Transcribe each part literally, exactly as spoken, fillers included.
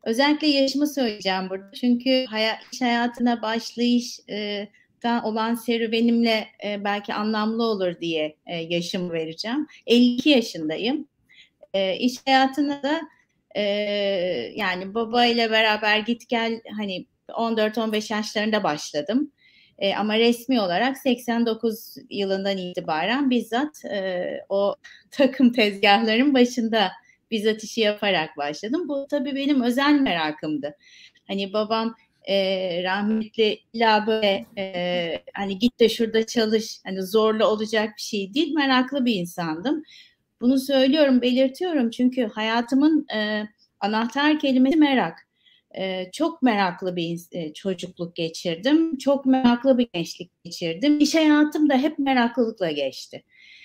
Özellikle yaşımı söyleyeceğim burada. Çünkü haya iş hayatına başlayıştan olan serüvenimle, eee, belki anlamlı olur diye, eee, yaşımı vereceğim. elli iki yaşındayım. Eee, iş hayatına da, eee, yani babayla beraber git gel, hani, on dört on beş yaşlarında başladım. Eee, ama resmî olarak seksen dokuz yılından itibaren bizzat, eee, o takım tezgâhların başında bizzat işi yaparak başladım. Bu tabii benim özel merakımdı. Hani, babam, eee, rahmetli illa böyle, eee, hani, "Git de şurada çalış." hani, zorla olacak bir şey değil, meraklı bir insandım. Bunu söylüyorum, belirtiyorum çünkü hayatımın, eee, anahtar kelimesi merak. Eee, çok meraklı bir ins eee, çocukluk geçirdim. Çok meraklı bir gençlik geçirdim. İş hayatım da hep meraklılıkla geçti.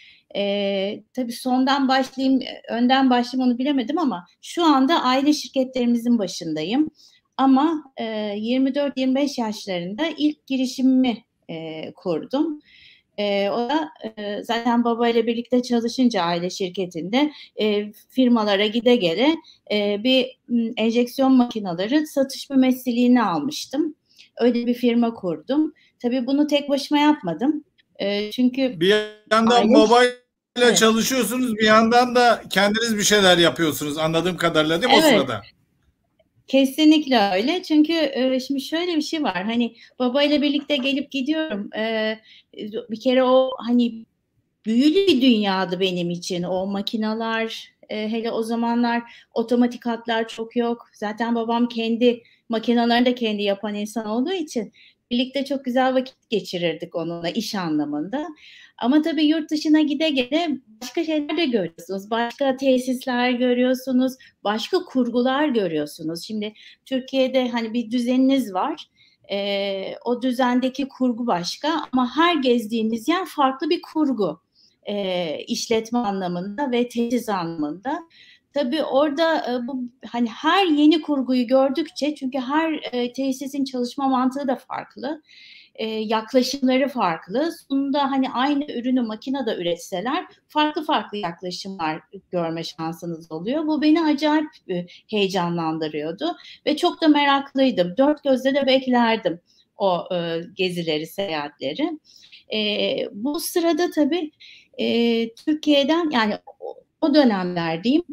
Eee, tabii sondan başlayayım, eee, önden başlayayım onu bilemedim ama şu anda aile şirketlerimizin başındayım. Ama, eee, yirmi dört yirmi beş yaşlarında ilk girişimimi, eee, kurdum. Eee, o da, eee, zaten babayla birlikte çalışınca aile şirketinde, eee, firmalara gide gele, eee, bir, ımm, enjeksiyon makineleri satış mümessilliğini almıştım. Öyle bir firma kurdum. Tabii bunu tek başıma yapmadım. Eee, çünkü Bir yandan aile ş babayla Evet. çalışıyorsunuz, bir yandan da kendiniz bir şeyler yapıyorsunuz anladığım kadarıyla, değil mi o Evet. sırada? Kesinlikle öyle. Çünkü, eee, şimdi şöyle bir şey var, hani, babayla birlikte gelip gidiyorum. Eee, bir kere o, hani, büyülü bir dünyadı benim için. O makinalar, eee, hele o zamanlar otomatik hatlar çok yok. Zaten babam kendi makinalarını da kendi yapan insan olduğu için birlikte çok güzel vakit geçirirdik onunla iş anlamında. Ama tabii yurt dışına gide gele başka şeyler de görüyorsunuz. Başka tesisler görüyorsunuz, başka kurgular görüyorsunuz. Şimdi Türkiye'de, hani, bir düzeniniz var. Eee, o düzendeki kurgu başka ama her gezdiğiniz yer farklı bir kurgu. Eee, işletme anlamında ve tesis anlamında. Tabii orada, eee, bu hani, her yeni kurguyu gördükçe çünkü her, eee, tesisin çalışma mantığı da farklı, eee, yaklaşımları farklı. Sonunda, hani, aynı ürünü makinede üretseler farklı farklı yaklaşımlar görme şansınız oluyor. Bu beni acayip, eee, heyecanlandırıyordu ve çok da meraklıydım. Dört gözle de beklerdim o, eee, gezileri, seyahatleri. Eee, bu sırada tabii, eee, Türkiye'den, yani, o o dönemler diyeyim,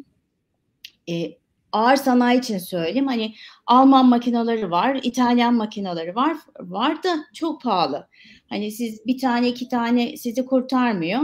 eee, ağır sanayi için söyleyeyim, hani, Alman makinaları var, İtalyan makinaları var, var da çok pahalı. Hani, siz bir tane iki tane sizi kurtarmıyor.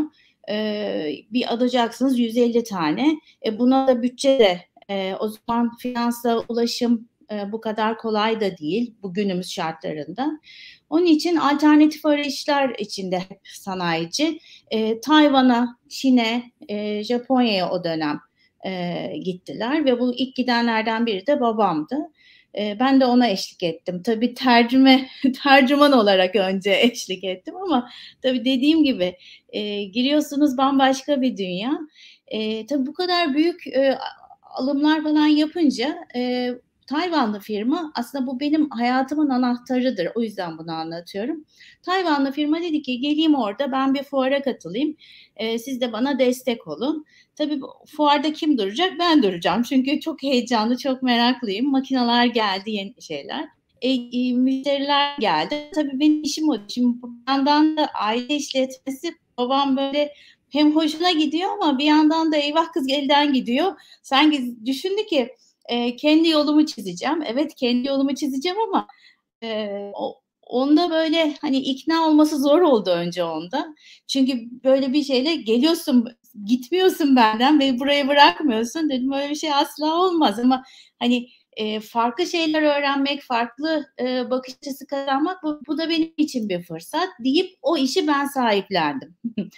Eee, bir alacaksınız yüz elli tane. E, buna da bütçe de, eee, o zaman finansla ulaşım, eee, bu kadar kolay da değil, bu günümüz şartlarında. Onun için alternatif arayışlar içinde hep sanayici. Eee, Tayvan'a, Çin'e, eee, Japonya'ya o dönem, eee, gittiler ve bu ilk gidenlerden biri de babamdı. Eee, ben de ona eşlik ettim. Tabii tercüme tercüman olarak önce eşlik ettim ama tabii dediğim gibi, eee, giriyorsunuz bambaşka bir dünya. Eee, tabii bu kadar büyük, eee, a alımlar falan yapınca, eee, Tayvanlı firma aslında bu benim hayatımın anahtarıdır. O yüzden bunu anlatıyorum. Tayvanlı firma dedi ki, "Geleyim orada, ben bir fuara katılayım. Eee, siz de bana destek olun." Tabii bu fuarda kim duracak? Ben duracağım. Çünkü çok heyecanlı, çok meraklıyım. Makinalar geldi, yeni şeyler. E, iii, müşteriler geldi. Tabii benim işim o. Şimdi bir yandan da aile işletmesi, babam böyle hem hoşuna gidiyor ama bir yandan da eyvah kız elden gidiyor. Sanki düşündü ki, eee, kendi yolumu çizeceğim. Evet, kendi yolumu çizeceğim ama, eee, o onda böyle, hani, ikna olması zor oldu önce onda. Çünkü böyle bir şeyle geliyorsun, gitmiyorsun benden, beni buraya bırakmıyorsun. Dedim, "Öyle bir şey asla olmaz." Ama, hani, eee, farklı şeyler öğrenmek, farklı, eee, bakış açısı kazanmak bu bu da benim için bir fırsat deyip o işi ben sahiplendim.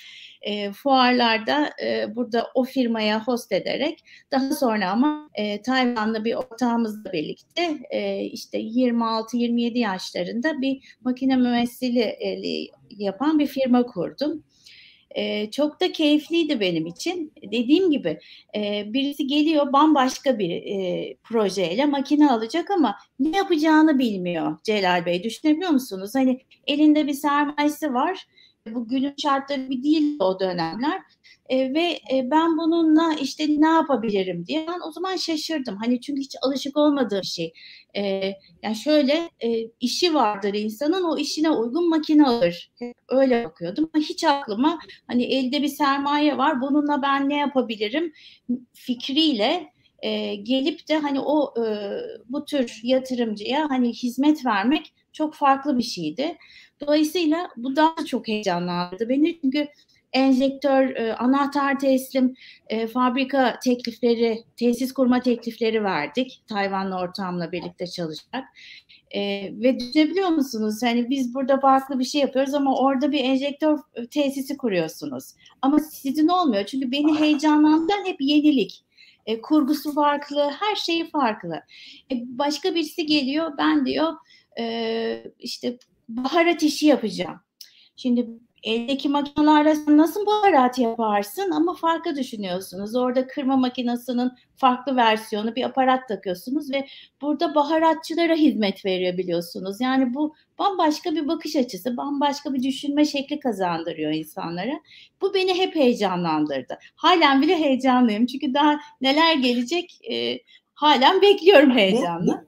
Eee, fuarlarda, eee, burada o firmaya host ederek daha sonra ama, eee, Tayvanlı bir ortağımızla birlikte, eee, işte yirmi altı yirmi yedi yaşlarında bir makine mümessili eee, yapan bir firma kurdum. Eee, çok da keyifliydi benim için. Dediğim gibi, eee, birisi geliyor bambaşka bir, eee, projeyle makine alacak ama ne yapacağını bilmiyor Celal Bey. Düşünebiliyor musunuz? Hani, elinde bir sermayesi var. Bu günün şartları gibi değildi o dönemler. E, ve e, ben bununla işte ne yapabilirim diye ben o zaman şaşırdım. Hani çünkü hiç alışık olmadığım bir şey. E, yani şöyle e, işi vardır insanın, o işine uygun makine alır. Hep öyle bakıyordum. Ama hiç aklıma hani elde bir sermaye var, bununla ben ne yapabilirim fikriyle e, gelip de hani o e, bu tür yatırımcıya hani hizmet vermek çok farklı bir şeydi. Dolayısıyla bu daha çok heyecanlandırdı beni. Çünkü enjektör, e, anahtar teslim, e, fabrika teklifleri, tesis kurma teklifleri verdik. Tayvanlı ortamla birlikte çalışarak. E, ve düşünebiliyor musunuz? Hani biz burada farklı bir şey yapıyoruz ama orada bir enjektör tesisi kuruyorsunuz. Ama sizin olmuyor. Çünkü beni heyecanlandıran hep yenilik. E, kurgusu farklı, her şeyi farklı. E, başka birisi geliyor, ben diyor e, işte baharat işi yapacağım. Şimdi eldeki makinelerle nasıl baharat yaparsın ama farklı düşünüyorsunuz. Orada kırma makinesinin farklı versiyonu, bir aparat takıyorsunuz ve burada baharatçılara hizmet verebiliyorsunuz. Yani bu bambaşka bir bakış açısı, bambaşka bir düşünme şekli kazandırıyor insanlara. Bu beni hep heyecanlandırdı. Halen bile heyecanlıyım çünkü daha neler gelecek e, halen bekliyorum heyecanla.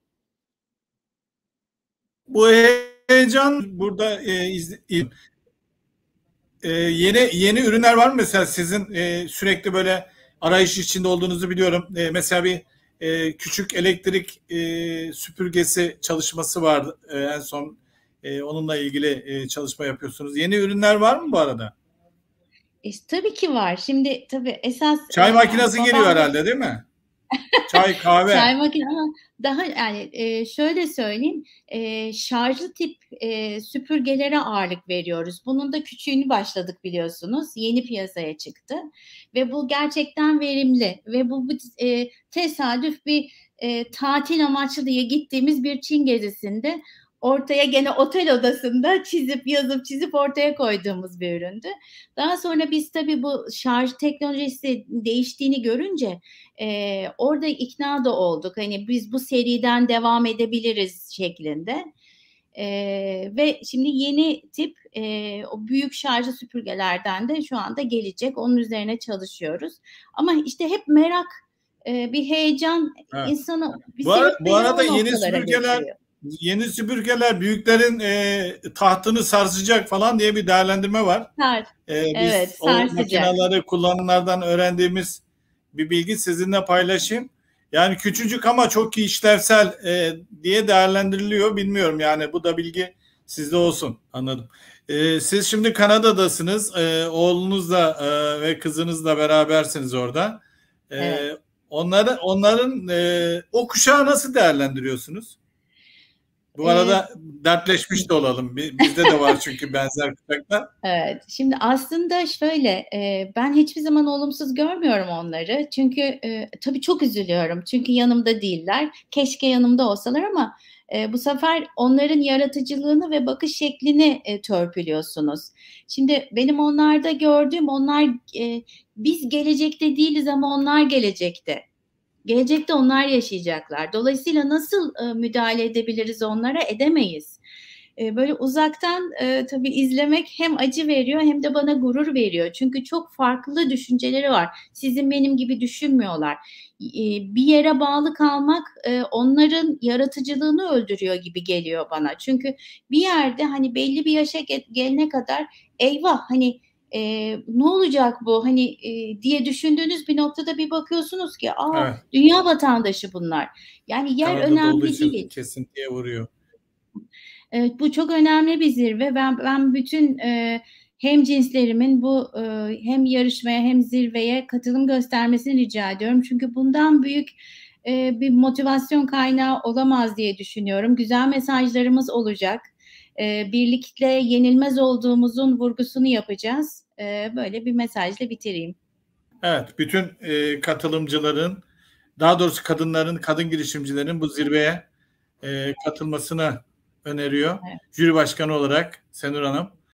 Bu, bu heyecan burada e, iz, e, yeni yeni ürünler var mı mesela sizin e, sürekli böyle arayış içinde olduğunuzu biliyorum. E, mesela bir e, küçük elektrik e, süpürgesi çalışması vardı e, en son e, onunla ilgili e, çalışma yapıyorsunuz. Yeni ürünler var mı bu arada? E, tabii ki var. Şimdi tabii esas e, Çay yani makinesi geliyor babam herhalde değil mi? Çay, kahve. çay makine ama daha yani e, şöyle söyleyeyim e, şarjlı tip e, süpürgelere ağırlık veriyoruz. Bunun da küçüğünü başladık biliyorsunuz. Yeni piyasaya çıktı ve bu gerçekten verimli ve bu, bu e, tesadüf bir e, tatil amaçlı diye gittiğimiz bir Çin gezisinde ortaya gene otel odasında çizip yazıp çizip ortaya koyduğumuz bir üründü. Daha sonra biz tabii bu şarj teknolojisi değiştiğini görünce e, orada ikna da olduk. Hani biz bu seriden devam edebiliriz şeklinde. E, ve şimdi yeni tip e, o büyük şarjlı süpürgelerden de şu anda gelecek. Onun üzerine çalışıyoruz. Ama işte hep merak, e, bir heyecan Evet. insanı bir Bu, ara, bu sürükleyici arada o yeni noktalara süpürgeler getiriyor. yeni süpürgeler büyüklerin e, tahtını sarsacak falan diye bir değerlendirme var. Sar, E, biz evet, o sarsacak. makineleri kullananlardan öğrendiğimiz bir bilgi sizinle paylaşayım. Yani küçücük ama çok iyi işlevsel e, diye değerlendiriliyor. Bilmiyorum yani bu da bilgi sizde olsun. Anladım. E, siz şimdi Kanada'dasınız. E, oğlunuzla e, ve kızınızla berabersiniz orada. E, Evet. onları, onların e, o kuşağı nasıl değerlendiriyorsunuz? Bu E, arada dertleşmiş de olalım. Bizde de var çünkü benzer kuşaklar. Evet, şimdi aslında şöyle, e, ben hiçbir zaman olumsuz görmüyorum onları. Çünkü e, tabii çok üzülüyorum. Çünkü yanımda değiller. Keşke yanımda olsalar ama e, bu sefer onların yaratıcılığını ve bakış şeklini e, törpülüyorsunuz. Şimdi benim onlarda gördüğüm, onlar e, biz gelecekte değiliz ama onlar gelecekte. Gelecekte onlar yaşayacaklar. Dolayısıyla nasıl e, müdahale edebiliriz onlara? Edemeyiz. E, böyle uzaktan e, tabii izlemek hem acı veriyor hem de bana gurur veriyor. Çünkü çok farklı düşünceleri var. Sizin benim gibi düşünmüyorlar. E, bir yere bağlı kalmak e, onların yaratıcılığı öldürüyor gibi geliyor bana. Çünkü bir yerde hani belli bir yaşa gelene kadar eyvah hani e, ne olacak bu hani e, diye düşündüğünüz bir noktada bir bakıyorsunuz ki aa Evet. dünya vatandaşı bunlar. Yani yer Kanada'da olduğu önemli için değil. kesintiye vuruyor. Evet, bu çok önemli bir zirve. Ben ben bütün e, hem cinslerimin bu e, hem yarışmaya hem zirveye katılım göstermesini rica ediyorum. Çünkü bundan büyük e, bir motivasyon kaynağı olamaz diye düşünüyorum. Güzel mesajlarımız olacak. E, birlikte yenilmez olduğumuzun vurgusunu yapacağız. E, böyle bir mesajla bitireyim. Evet, bütün e, katılımcıların, daha doğrusu kadınların, kadın girişimcilerin bu zirveye e, katılmasını öneriyor. Evet. Jüri başkanı olarak Senur Hanım.